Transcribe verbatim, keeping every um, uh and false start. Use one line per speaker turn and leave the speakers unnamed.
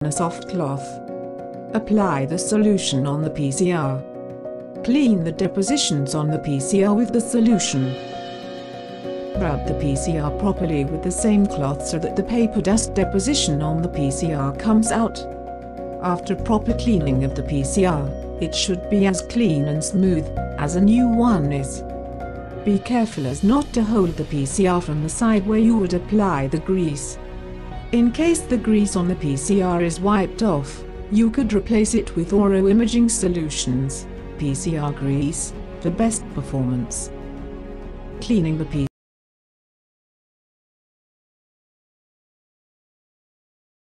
a soft cloth. Apply the solution on the P C R. Clean the depositions on the P C R with the solution. Rub the P C R properly with the same cloth so that the paper dust deposition on the P C R comes out. After proper cleaning of the P C R, it should be as clean and smooth as a new one is. Be careful as not to hold the P C R from the side where you would apply the grease. In case the grease on the P C R is wiped off, you could replace it with Oro Imaging Solutions P C R grease for best performance. Cleaning the P C R